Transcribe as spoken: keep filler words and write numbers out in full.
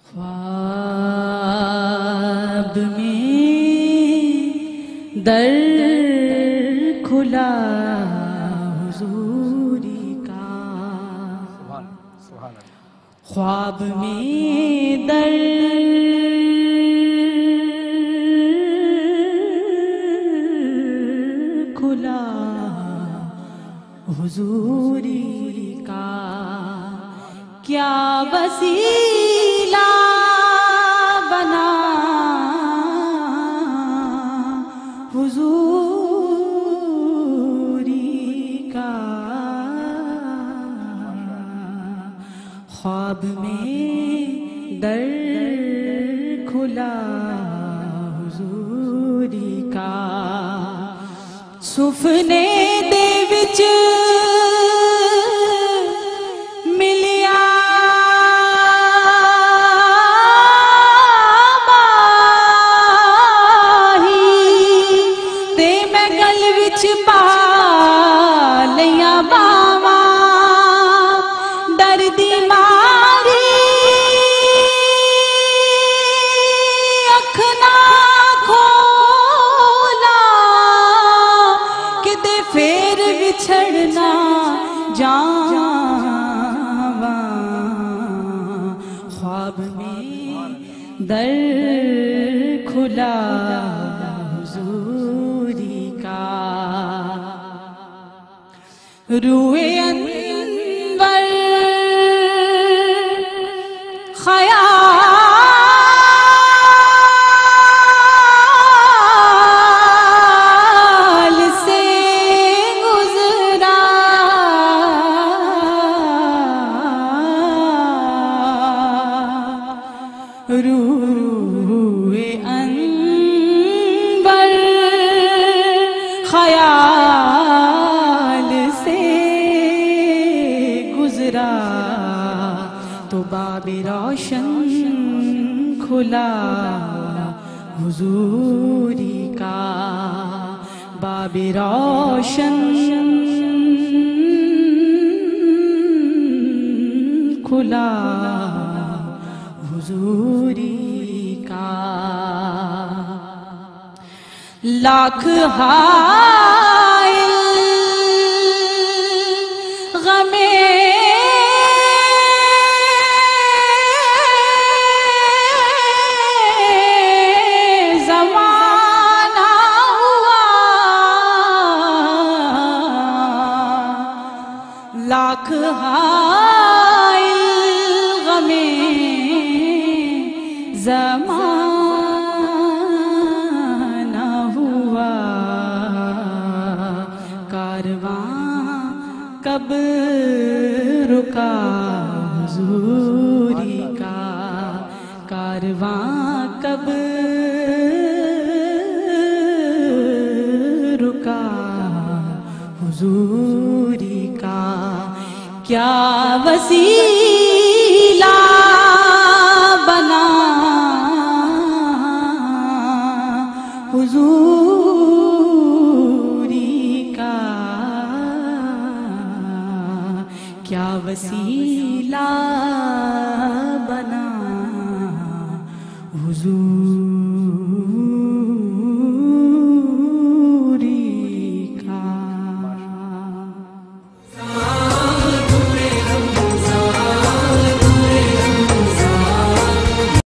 ख्वाब में दर खुला हुजूरी का, ख्वाब में दर खुला हुजूरी का, क्या वसीला बना हुजूरी का। ख्वाब में दर खुला हुजूरी का, सुफने दे विच मिलिया माही, ते मैं गल विच पा लिया बावा, डर दी मारी अख ना खोला, किते फेर बिछड़ना जावा। ख्वाब में दर खुला हुजूरी का, रूए अनवर ख्याल से गुजरा, रूए अनवर ख्याल से गुजरा, तो बाबे रोशन खुला हुजूरी का, बाबे रोशन खुला हुजूरी का। लाख हाइल गमे ज़माना हुआ, लाख हाइल गमे ज़माना हुआ, कारवां कब रुका हुजूरी का, कारवां कब रुका हुजूरी का, क्या वसीला बना हुजूरी का, क्या वसीला बना हुजूरी।